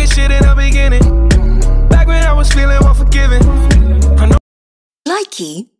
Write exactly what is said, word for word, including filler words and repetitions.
talking shit in the beginning. Back when I was feeling unforgiving. I know. Likey